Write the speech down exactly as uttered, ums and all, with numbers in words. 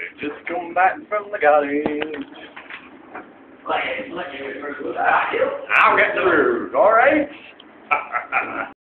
Just come back from the cottage. I'll get through, alright?